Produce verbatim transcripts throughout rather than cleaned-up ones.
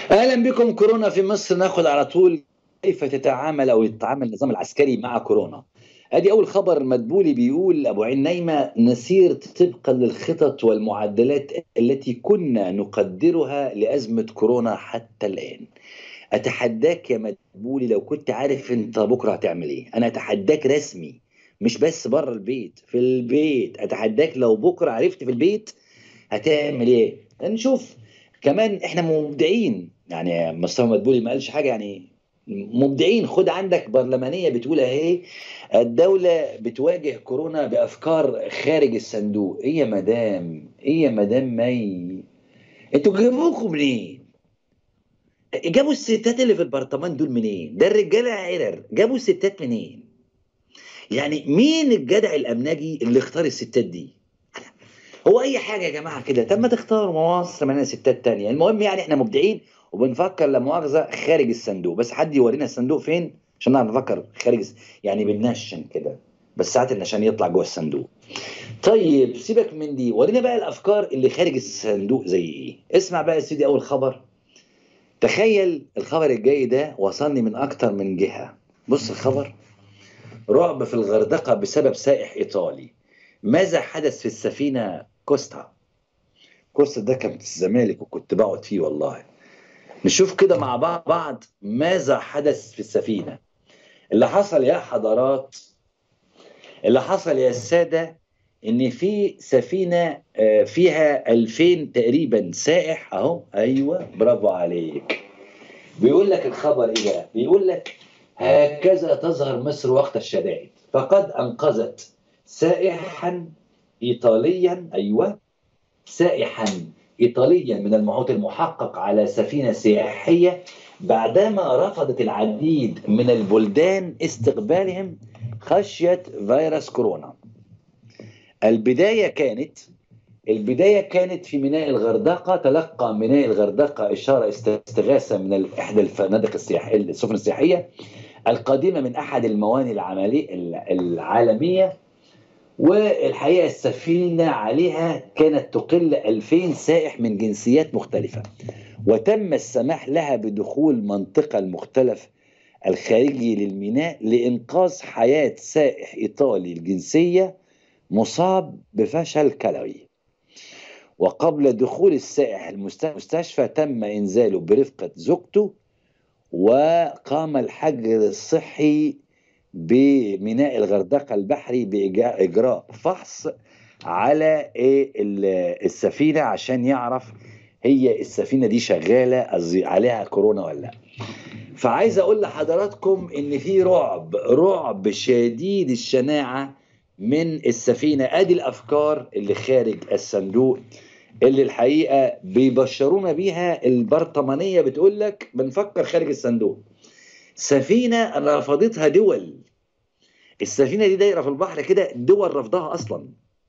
اهلا بكم. كورونا في مصر، ناخد على طول كيف تتعامل او يتعامل النظام العسكري مع كورونا. ادي اول خبر مدبولي بيقول ابو عين نايمه: نسير طبقا للخطط والمعدلات التي كنا نقدرها لازمه كورونا حتى الان. اتحداك يا مدبولي، لو كنت عارف انت بكره هتعمل ايه. انا اتحداك رسمي، مش بس بره البيت، في البيت اتحداك. لو بكره عرفت في البيت هتعمل ايه؟ نشوف. كمان احنا مبدعين، يعني مصطفى مدبولي ما قالش حاجه يعني. مبدعين. خد عندك برلمانيه بتقول اهي: الدوله بتواجه كورونا بافكار خارج الصندوق. ايه يا مدام، ايه يا مدام مي، انتوا جابوكم منين؟ جابوا الستات اللي في البرطمان دول منين؟ ده الرجاله عرر، جابوا الستات منين؟ يعني مين الجدع الامنجي اللي اختار الستات دي؟ هو اي حاجه يا جماعه كده، طب ما تختاروا مصر منها ستات تانية. المهم يعني احنا مبدعين وبنفكر لا مؤاخذه خارج الصندوق، بس حد يورينا الصندوق فين عشان نعرف نفكر خارج الس- يعني بننشن كده، بس ساعات النشان يطلع جوه الصندوق. طيب سيبك من دي، ورينا بقى الافكار اللي خارج الصندوق زي ايه. اسمع بقى يا سيدي اول خبر. تخيل الخبر الجاي ده وصلني من اكتر من جهه. بص الخبر: رعب في الغردقه بسبب سائح ايطالي. ماذا حدث في السفينه كوستا؟ الكورس ده كان في الزمالك وكنت بقعد فيه والله. نشوف كده مع بعض ماذا حدث في السفينة. اللي حصل يا حضرات، اللي حصل يا السادة، ان في سفينة آه، فيها ألفين تقريبا سائح اهو. ايوه برافو عليك. بيقول لك الخبر ايه بقى؟ بيقول لك: هكذا تظهر مصر وقت الشدائد، فقد انقذت سائحا ايطاليا، ايوه، سائحا إيطاليا من الموت المحقق على سفينة سياحية بعدما رفضت العديد من البلدان استقبالهم خشية فيروس كورونا. البداية كانت البداية كانت في ميناء الغردقة. تلقى ميناء الغردقة إشارة استغاثة من إحدى الفنادق السياحية، السفن السياحية القادمة من أحد الموانئ العملي العالمية. والحقيقة السفينة عليها كانت تقل ألفين سائح من جنسيات مختلفة، وتم السماح لها بدخول منطقة المختلف الخارجي للميناء لإنقاذ حياة سائح إيطالي الجنسية مصاب بفشل كلوي. وقبل دخول السائح المستشفى تم إنزاله برفقة زوجته، وقام الحجر الصحي بميناء الغردقة البحري بإجراء فحص على إيه السفينة عشان يعرف هي السفينة دي شغالة عليها كورونا ولا لا. فعايز أقول لحضراتكم إن في رعب رعب شديد الشناعة من السفينة. أدي الأفكار اللي خارج الصندوق اللي الحقيقة بيبشرونا بيها. البرطمانية بتقول لك بنفكر خارج الصندوق. سفينة رفضتها دول. السفينة دي دايرة في البحر كده، دول رفضها أصلا.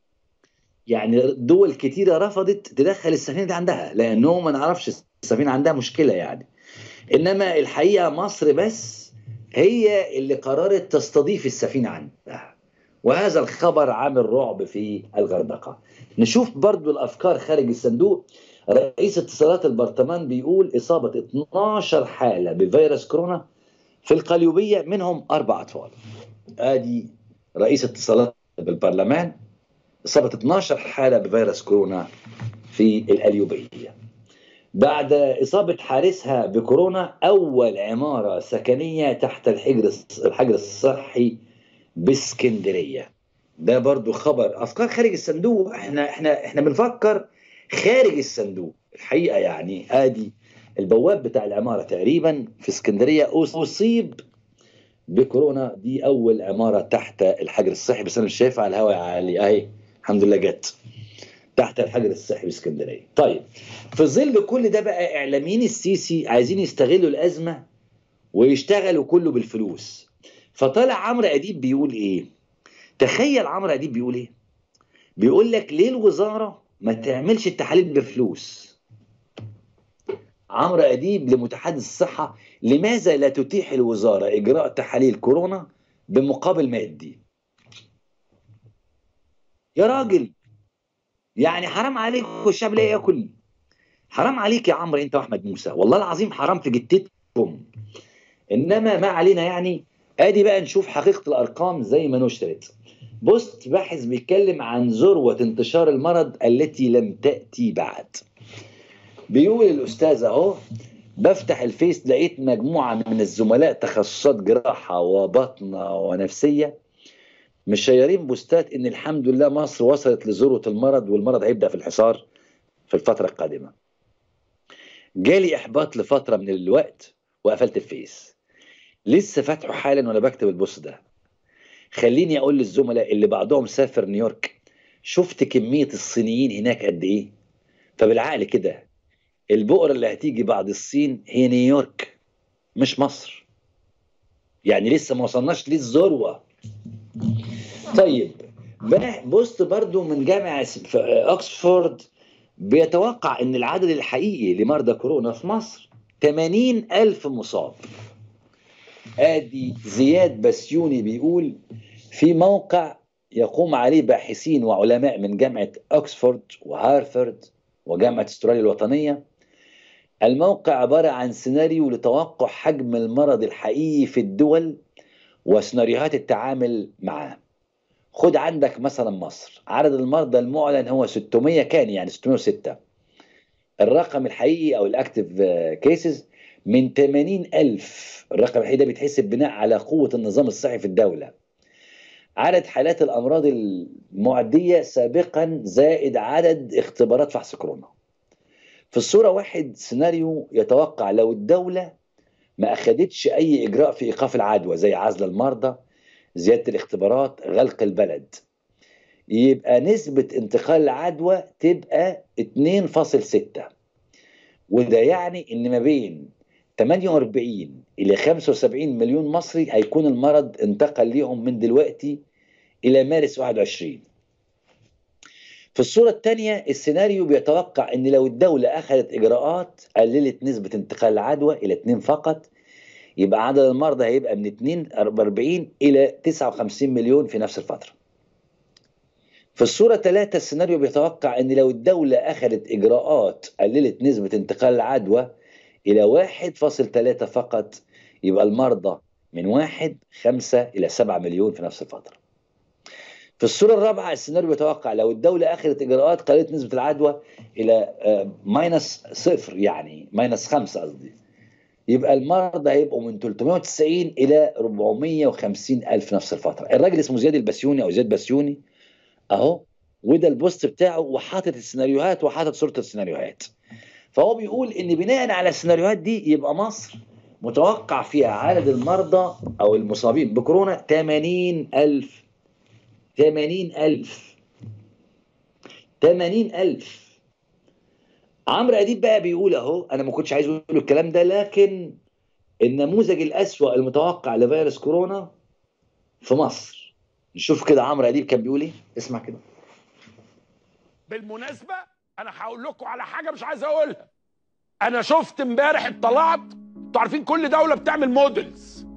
يعني دول كتيرة رفضت تدخل السفينة دي عندها لأنه ما نعرفش السفينة عندها مشكلة يعني. إنما الحقيقة مصر بس هي اللي قررت تستضيف السفينة عندها. وهذا الخبر عامل رعب في الغردقة. نشوف برضو الأفكار خارج الصندوق. رئيس اتصالات البرطمان بيقول: إصابة اتناشر حالة بفيروس كورونا في القليوبية، منهم أربع أطفال. آدي رئيس اتصالات بالبرلمان: إصابة اتناشر حالة بفيروس كورونا في القليوبية بعد إصابة حارسها بكورونا أول عمارة سكنية تحت الحجر الحجر الصحي باسكندرية. ده برضو خبر أفكار خارج الصندوق. احنا احنا احنا بنفكر خارج الصندوق الحقيقة. يعني آدي البواب بتاع العمارة تقريبا في اسكندرية أصيب بكورونا. دي اول عماره تحت الحجر الصحي، بس انا مش شايفها على الهواء عالي اهي. الحمد لله جت تحت الحجر الصحي باسكندريه. طيب في ظل كل ده بقى، اعلاميين السيسي عايزين يستغلوا الازمه ويشتغلوا كله بالفلوس. فطلع عمرو اديب بيقول ايه؟ تخيل عمرو اديب بيقول ايه؟ بيقول لك: ليه الوزاره ما تعملش التحاليل بفلوس؟ عمرو اديب لمتحدث الصحه: لماذا لا تتيح الوزاره اجراء تحاليل كورونا بمقابل مادي؟ يا راجل، يعني حرام عليك والشعب لا ياكل. حرام عليك يا عمرو انت واحمد موسى، والله العظيم حرام في جتتكم. انما ما علينا يعني. ادي بقى نشوف حقيقه الارقام زي ما نشرت. بوست باحث بيتكلم عن ذروه انتشار المرض التي لم تاتي بعد. بيقول الاستاذ اهو: بفتح الفيس لقيت مجموعه من الزملاء تخصصات جراحه وبطنه ونفسيه مشيرين بوستات ان الحمد لله مصر وصلت لذروه المرض والمرض هيبدا في الحصار في الفتره القادمه. جالي احباط لفتره من الوقت وقفلت الفيس. لسه فاتحه حالا وانا بكتب البوست ده. خليني اقول للزملاء اللي بعضهم سافر نيويورك: شفت كميه الصينيين هناك قد ايه؟ فبالعقل كده البؤره اللي هتيجي بعد الصين هي نيويورك مش مصر. يعني لسه ما وصلناش للذروه. طيب بوست برضو من جامعه اوكسفورد بيتوقع ان العدد الحقيقي لمرضى كورونا في مصر ثمانين ألف مصاب. ادي زياد بسيوني بيقول في موقع يقوم عليه باحثين وعلماء من جامعة اوكسفورد وهارفارد وجامعة استراليا الوطنية. الموقع عبارة عن سيناريو لتوقع حجم المرض الحقيقي في الدول وسيناريوهات التعامل معه. خد عندك مثلا مصر، عدد المرضى المعلن هو ستمائة، كان يعني ستمائة وستة. الرقم الحقيقي او الاكتيف كيسز من ثمانين ألف. الرقم الحقيقي ده بيتحسب بناء على قوة النظام الصحي في الدولة. عدد حالات الامراض المعدية سابقا زائد عدد اختبارات فحص كورونا. في الصورة واحد سيناريو يتوقع لو الدولة ما اخدتش اي اجراء في ايقاف العدوى زي عزل المرضى، زيادة الاختبارات، غلق البلد، يبقى نسبة انتقال العدوى تبقى اثنين فاصلة ستة. وده يعني ان ما بين ثمانية وأربعين الى خمسة وسبعين مليون مصري هيكون المرض انتقل ليهم من دلوقتي الى مارس واحد وعشرين. في الصورة الثانية السيناريو بيتوقع ان لو الدولة اخذت اجراءات قللت نسبة انتقال العدوى الى اثنين فقط، يبقى عدد المرضى هيبقى من اثنين وأربعين الى تسعة وخمسين مليون في نفس الفترة. في الصورة ثلاثة السيناريو بيتوقع ان لو الدولة اخذت اجراءات قللت نسبة انتقال العدوى الى واحد فاصلة ثلاثة فقط، يبقى المرضى من واحد خمسة الى سبعة مليون في نفس الفترة. في الصورة الرابعة السيناريو بيتوقع لو الدولة اخذت اجراءات قللت نسبة العدوى الى ماينس صفر، يعني ماينس خمسة قصدي، يبقى المرضى هيبقوا من ثلاثمائة وتسعين الى أربعمائة وخمسين الف نفس الفترة. الراجل اسمه زياد البسيوني او زياد بسيوني اهو، وده البوست بتاعه وحاطط السيناريوهات وحاطط صورة السيناريوهات. فهو بيقول ان بناء على السيناريوهات دي يبقى مصر متوقع فيها عدد المرضى او المصابين بكورونا ثمانين ألف. ثمانين ألف. ثمانين ألف. عمرو اديب بقى بيقول اهو، انا ما كنتش عايز اقول الكلام ده، لكن النموذج الأسوأ المتوقع لفيروس كورونا في مصر. نشوف كده عمرو اديب كان بيقول ايه. اسمع كده. بالمناسبة انا هقول لكم على حاجة مش عايز اقولها. انا شفت امبارح اطلعت، انتوا عارفين كل دولة بتعمل موديلز.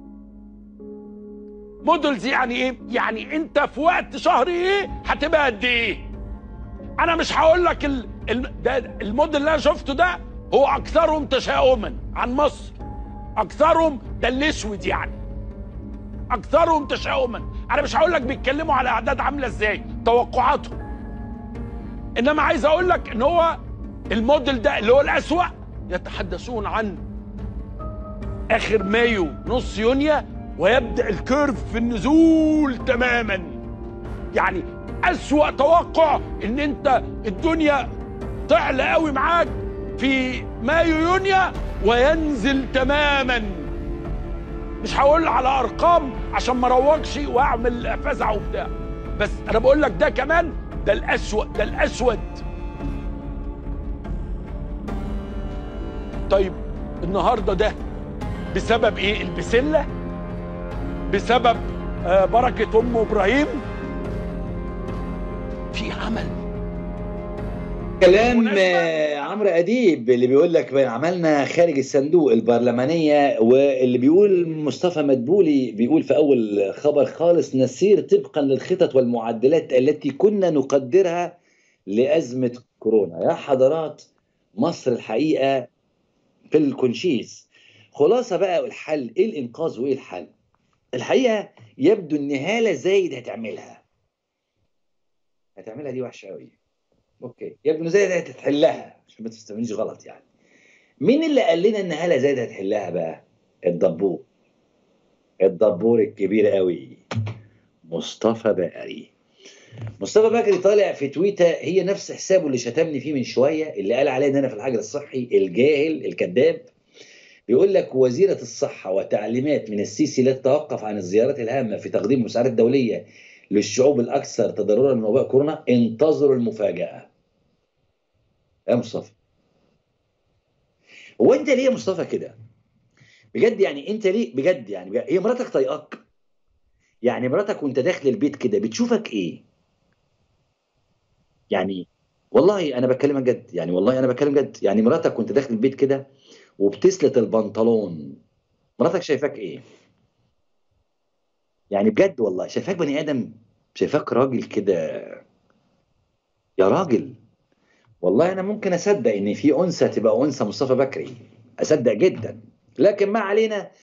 موديلز يعني ايه؟ يعني انت في وقت شهر ايه هتبقى قد ايه. انا مش هقول لك ال... ال... ده الموديل اللي انا شفته ده هو اكثرهم تشاؤما عن مصر. اكثرهم ده الاسود، يعني اكثرهم تشاؤما. انا مش هقول لك بيتكلموا على اعداد عامله ازاي، توقعاتهم. انما عايز اقول لك ان هو الموديل ده اللي هو الاسوأ يتحدثون عن اخر مايو نص يونيو ويبدا الكيرف في النزول تماما. يعني اسوأ توقع ان انت الدنيا تعلى قوي معاك في مايو يونيو وينزل تماما. مش هقول على ارقام عشان ما اروجش واعمل فزع وبتاع، بس انا بقول لك ده كمان ده الاسوأ، ده الاسود. طيب النهارده ده بسبب ايه؟ البسله؟ بسبب آه بركه ام ابراهيم؟ في عمل كلام عمرو اديب اللي بيقول لك عملنا خارج الصندوق البرلمانيه، واللي بيقول مصطفى مدبولي بيقول في اول خبر خالص: نسير طبقا للخطط والمعدلات التي كنا نقدرها لازمه كورونا. يا حضرات، مصر الحقيقه في الكونشيس. خلاصه بقى الحل ايه؟ الانقاذ وايه الحل؟ الحقيقه يبدو ان هاله زايد هتعملها هتعملها دي وحشه قوي. اوكي، يبدو ان زايد هتحلها عشان ما تستفهمنيش غلط يعني. مين اللي قال لنا ان هاله زايد هتحلها بقى؟ الدبور الدبور الكبير قوي مصطفى بكري. مصطفى بكري طالع في تويتر هي نفس حسابه اللي شتمني فيه من شويه، اللي قال عليه ان انا في الحجر الصحي، الجاهل الكذاب. بيقول لك وزيره الصحه وتعليمات من السيسي لا تتوقف عن الزيارات الهامه في تقديم مساعدات دوليه للشعوب الاكثر تضررا من وباء كورونا، انتظروا المفاجاه. يا مصطفى، هو انت ليه يا مصطفى كده بجد؟ يعني انت ليه بجد؟ يعني بجد. هي مراتك طايقاك؟ يعني مراتك وانت داخل البيت كده بتشوفك ايه؟ يعني والله انا بتكلم جد، يعني والله انا بتكلم جد. يعني مراتك وانت داخل البيت كده وبتسلت البنطلون، مراتك شايفاك ايه؟ يعني بجد والله شايفاك بني ادم؟ شايفاك راجل كده؟ يا راجل، والله انا ممكن اصدق ان في انثى تبقى انثى مصطفى بكري، اصدق جدا. لكن ما علينا.